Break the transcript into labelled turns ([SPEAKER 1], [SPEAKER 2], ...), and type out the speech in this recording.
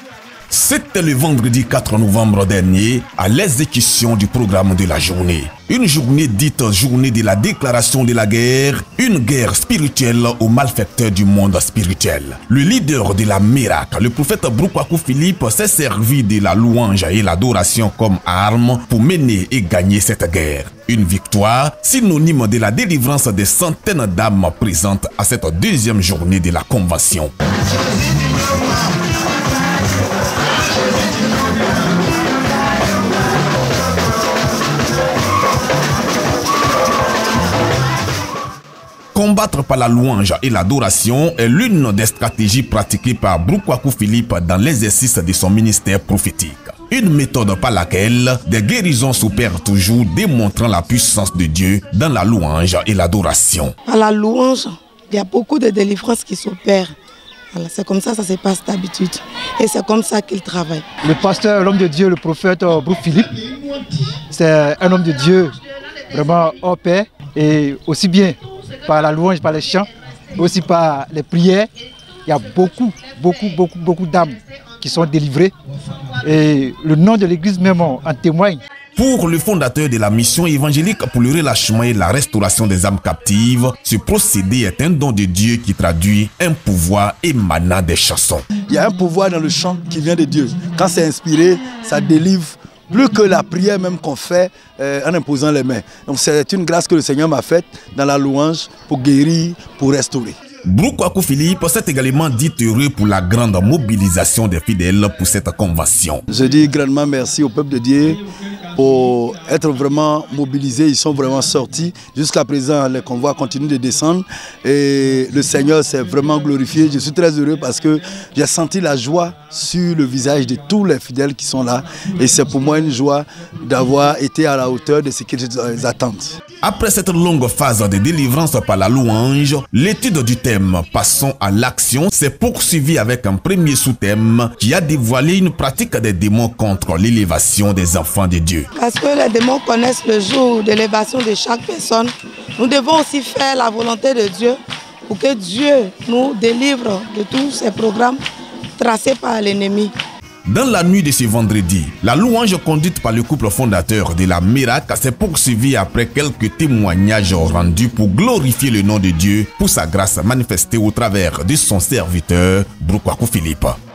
[SPEAKER 1] C'était le vendredi 4 novembre dernier à l'exécution du programme de la journée. Une journée dite journée de la déclaration de la guerre, une guerre spirituelle aux malfaiteurs du monde spirituel. Le leader de la miracle, le prophète Broukwakou Philippe, s'est servi de la louange et l'adoration comme arme pour mener et gagner cette guerre. Une victoire synonyme de la délivrance des centaines d'âmes présentes à cette deuxième journée de la convention. Combattre par la louange et l'adoration est l'une des stratégies pratiquées par Broukwakou Philippe dans l'exercice de son ministère prophétique. Une méthode par laquelle des guérisons s'opèrent toujours, démontrant la puissance de Dieu dans la louange et l'adoration.
[SPEAKER 2] Par la louange, il y a beaucoup de délivrances qui s'opèrent. Voilà, c'est comme ça se passe d'habitude. Et c'est comme ça qu'il travaille.
[SPEAKER 3] Le pasteur, l'homme de Dieu, le prophète Brouk Philippe, c'est un homme de Dieu vraiment hors pair, et aussi bien par la louange, par les chants, aussi par les prières. Il y a beaucoup d'âmes qui sont délivrées. Et le nom de l'église même en témoigne.
[SPEAKER 1] Pour le fondateur de la mission évangélique pour le relâchement et la restauration des âmes captives, ce procédé est un don de Dieu qui traduit un pouvoir émanant des chansons.
[SPEAKER 4] Il y a un pouvoir dans le chant qui vient de Dieu. Quand c'est inspiré, ça délivre plus que la prière même qu'on fait en imposant les mains. Donc c'est une grâce que le Seigneur m'a faite dans la louange pour guérir, pour restaurer.
[SPEAKER 1] Broukwakou Philippe s'est également dit heureux pour la grande mobilisation des fidèles pour cette convention.
[SPEAKER 4] Je dis grandement merci au peuple de Dieu pour être vraiment mobilisés. Ils sont vraiment sortis. Jusqu'à présent, les convois continuent de descendre et le Seigneur s'est vraiment glorifié. Je suis très heureux parce que j'ai senti la joie sur le visage de tous les fidèles qui sont là. Et c'est pour moi une joie d'avoir été à la hauteur de ce qu'ils attendent.
[SPEAKER 1] Après cette longue phase de délivrance par la louange, l'étude du thème « Passons à l'action » s'est poursuivie avec un premier sous-thème qui a dévoilé une pratique des démons contre l'élévation des enfants de Dieu.
[SPEAKER 2] Parce que les démons connaissent le jour d'élévation de chaque personne, nous devons aussi faire la volonté de Dieu pour que Dieu nous délivre de tous ces programmes tracés par l'ennemi.
[SPEAKER 1] Dans la nuit de ce vendredi, la louange conduite par le couple fondateur de la miracle s'est poursuivie après quelques témoignages rendus pour glorifier le nom de Dieu pour sa grâce manifestée au travers de son serviteur Broukwakou Philippe.